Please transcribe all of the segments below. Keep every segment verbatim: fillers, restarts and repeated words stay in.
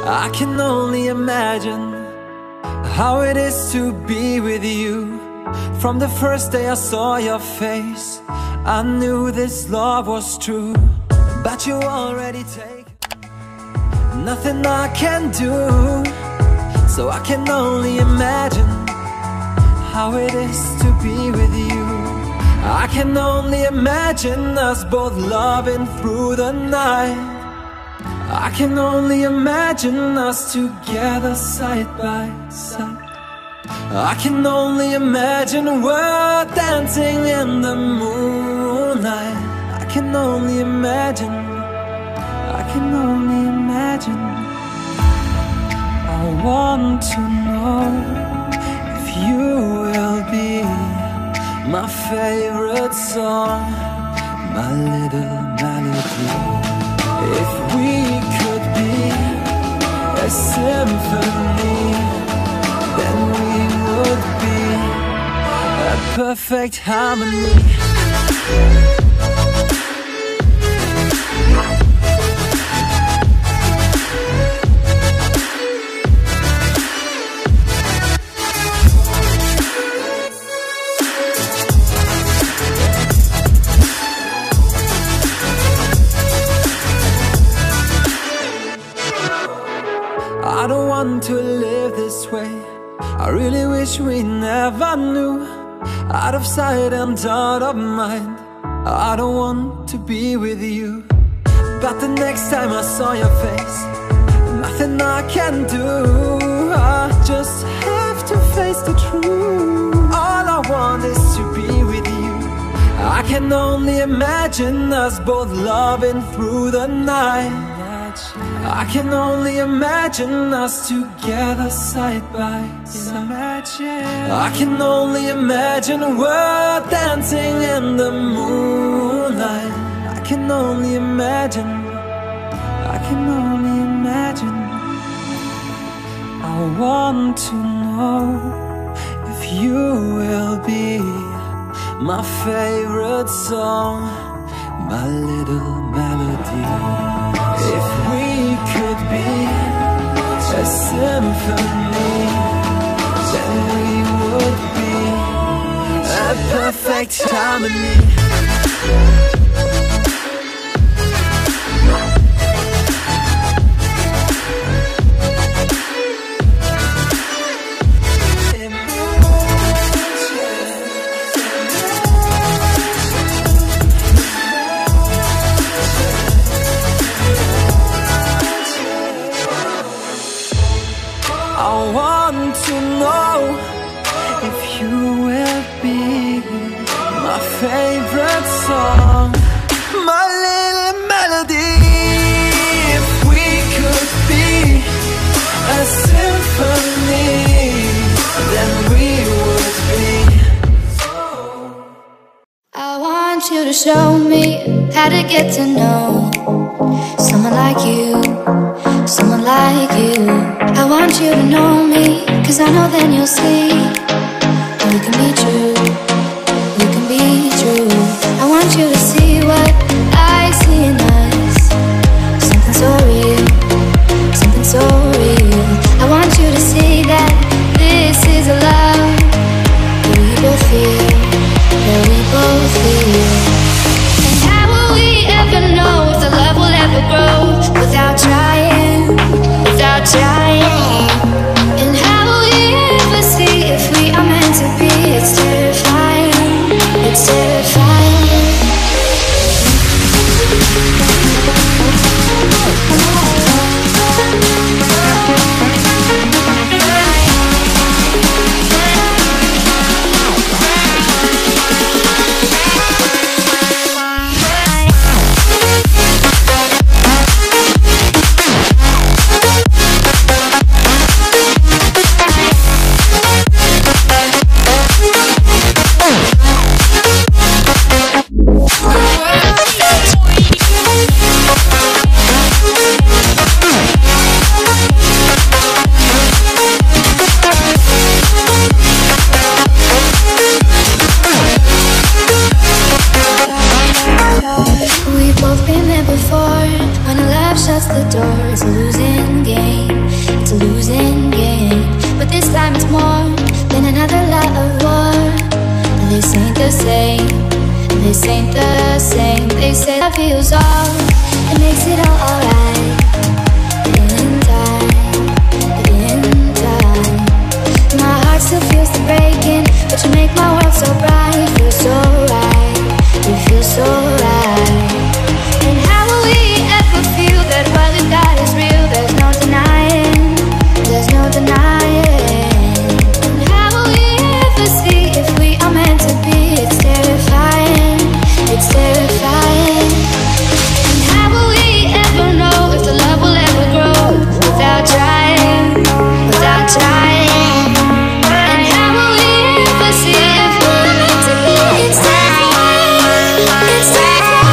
I can only imagine how it is to be with you. From the first day I saw your face, I knew this love was true. But you already take nothing I can do, so I can only imagine how it is to be with you. I can only imagine us both loving through the night. I can only imagine us together side by side. I can only imagine we're dancing in the moonlight. I can only imagine, I can only imagine. I want to know if you will be my favorite song, my little melody. If we could be a symphony, then we would be a perfect harmony. I don't want to live this way. I really wish we never knew. Out of sight and out of mind, I don't want to be with you. But the next time I saw your face, nothing I can do. I just have to face the truth. All I want is to be with you. I can only imagine us both loving through the night. I can only imagine us together side by side. I can only imagine we're dancing in the moonlight. I can only imagine, I can only imagine. I want to know if you will be my favorite song, my little melody. If we could be a symphony, then we would be a perfect harmony. I want to know if you will be my favorite song, my little melody. If we could be a symphony, then we would be. I want you to show me how to get to know someone like you, someone like you. I want you to know me, cause I know then you'll see we can be true, we can be true. I want you to see what I see in us, something so real, something so real. I want you to see that this is a love that we both feel, that we both feel. And how will we ever know if the love will ever grow without trying, without trying? And how will we ever see if we the same. And this ain't the same. They say that feels all, it makes it all alright. In time, in time. My heart still feels the breaking, but you make my world so bright. It feels so right, it feels so right. And how will we ever feel that what we've got is real? There's no denying, there's no denying. And how will we ever see if we are meant to be? It's terrifying, it's terrifying. And how will we ever know if the love will ever grow without trying, without trying? And how will we ever see if we're meant to be? It's terrifying, it's terrifying.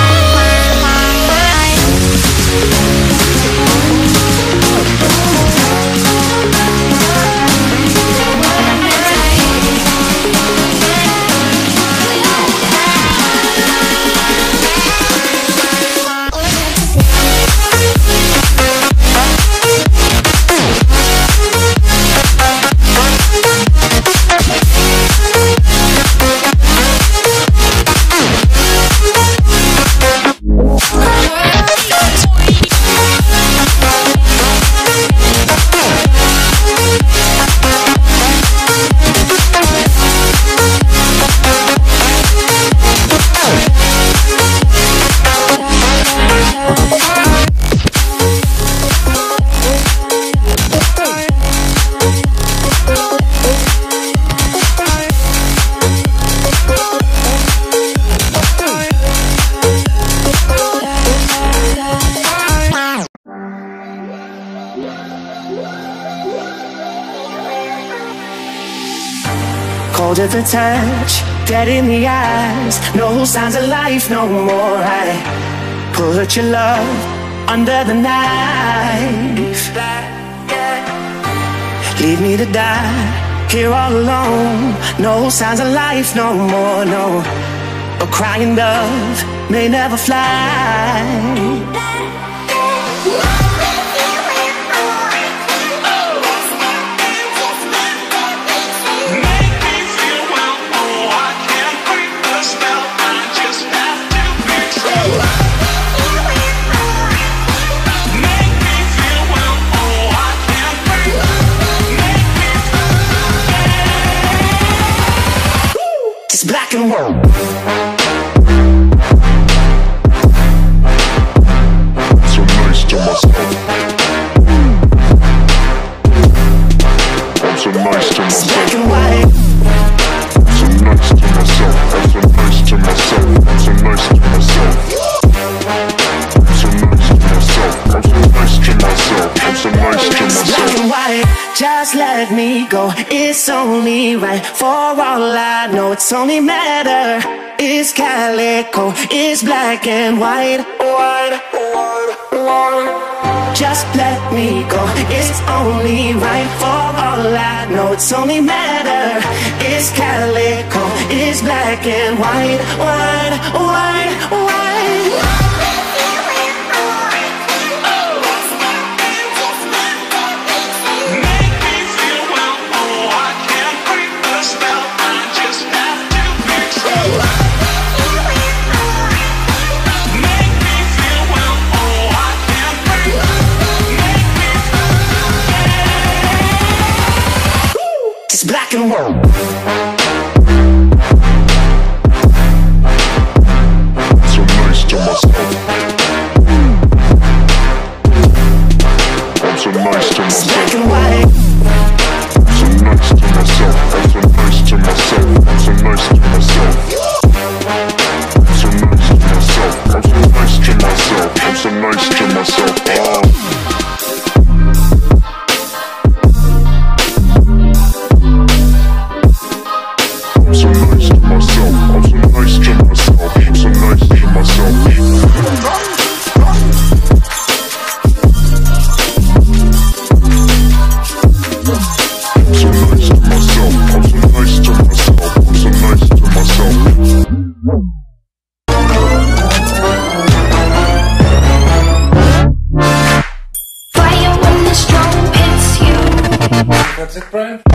Cold at the touch, dead in the eyes, no signs of life no more. I put your love under the knife. Leave me to die here all alone. No signs of life no more, no. A crying dove may never fly. Black and white. So nice to myself. I'm so nice to myself. Black and white. So nice to myself. I'm so nice to myself. I'm so nice to myself. I'm so nice to myself. I'm so nice to myself. I'm so nice to myself. Black and white. Just let me go, it's only right. For all I know, it's only matter. It's calico, it's black and white. White, white, white. Just let me go, it's only right. For all I know, it's only matter. It's calico, it's black and white. White, white, white. Black and white. So nice to myself. I'm so nice to myself. Black and white. So nice to myself. I'm so nice to myself. I'm so nice to myself. I'm so nice to myself. I'm so nice to myself. I'm so nice to myself. Oh. That's it, Brian?